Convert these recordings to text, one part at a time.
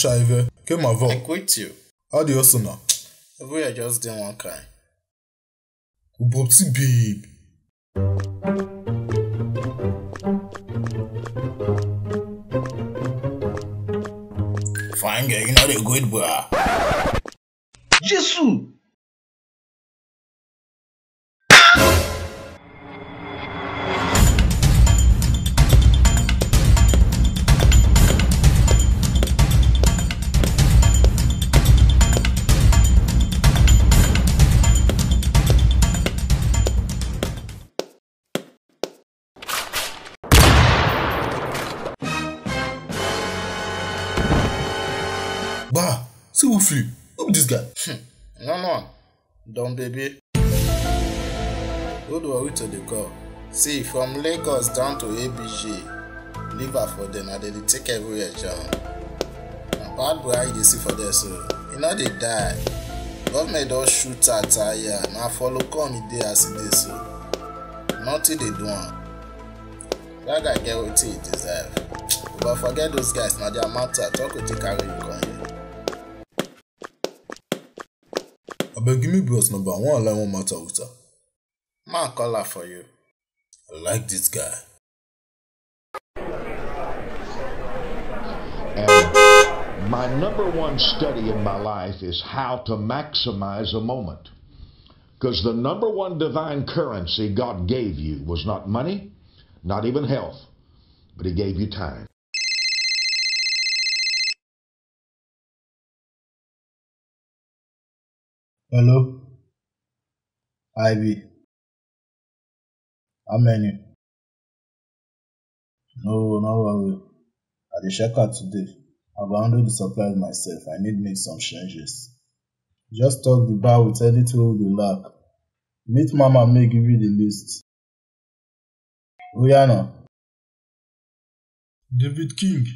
Shaive, came my vote. I quit you. How do you also know? We are just doing one kind. Ubopsi babe. Fine girl, you know the good boy. Jesus! Bah, see who flip. Who be this guy? No. Don't baby. Who do we to the call? See, from Lagos down to ABJ, leave her for them and they take everywhere, John. And bad boy, you see for there, so you know they die. Government don't shoot at tire. Now follow come it day as it is, so nothing they do. That guy get what he deserve. But forget those guys, now their matter. Talk with you carry you come here. Abeg, give me bros number. I want to line one matter with her. Man, call her for you. I like this guy. And my number one study in my life is how to maximize a moment. Because the number one divine currency God gave you was not money, not even health, but He gave you time. Hello? Ivy. How many? No worry. I dey check out today. I go handle the supplies myself. I need make some changes. Just talk the bar with anything we dey lack. Meet mama make give you the list. Oya now. David King.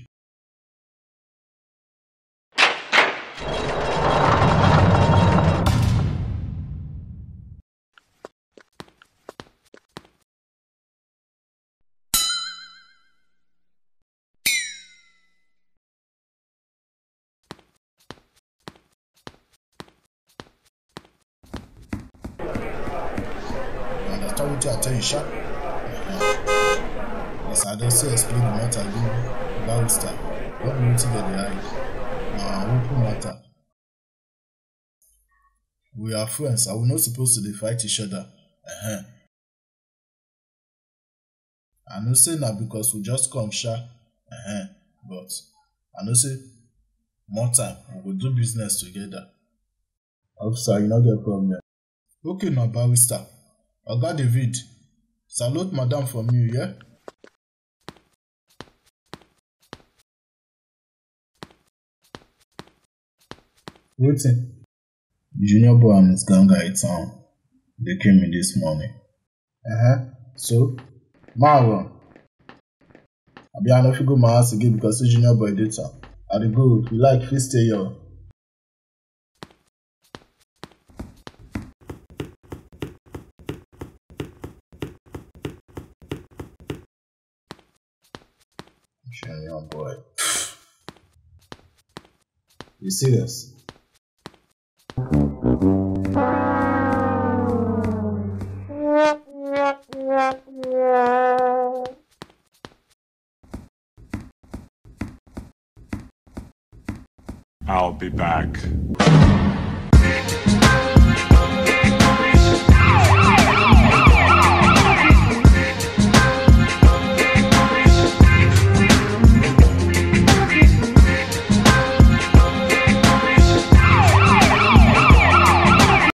Understand what I tell you, sharp? Yes, I don't see explain the matter again. Barrister, what do you think of the hide? Now, open matter. We are friends. Are we not supposed to fight each other? I know say now because we just come sha. But I know say more time we will do business together. Officer, you not get problem. Okay now, barrister. Oga David, salute madam from you, yeah? Waiting. Junior boy and his gang are in town. They came in this morning. So, Marlon. I be enough to go my house again because the junior boy did town. I dey go. You like please stay here. Junior boy. You serious? I'll be back.